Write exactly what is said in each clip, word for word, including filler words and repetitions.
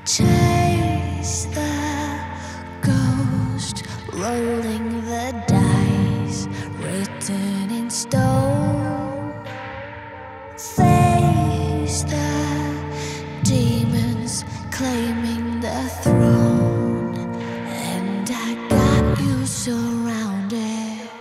Chase the ghost, rolling the dice, written in stone. Face the demons, claiming the throne, and I got you surrounded.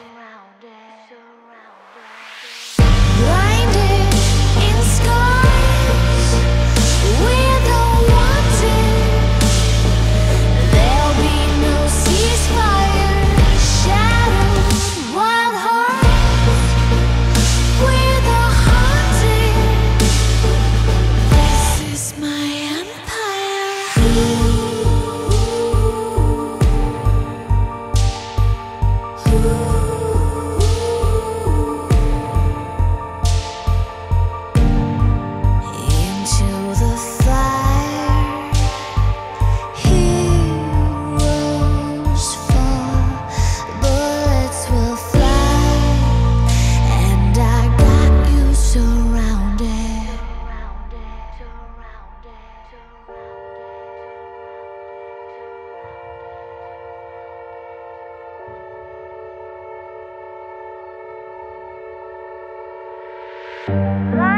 Blinded in scars, we're the wanted. There'll be no ceasefire. Shattered wild hearts, we're the haunted. This is my empire. Into the fire, heroes fall, bullets will fly, and I got you surrounded. Fly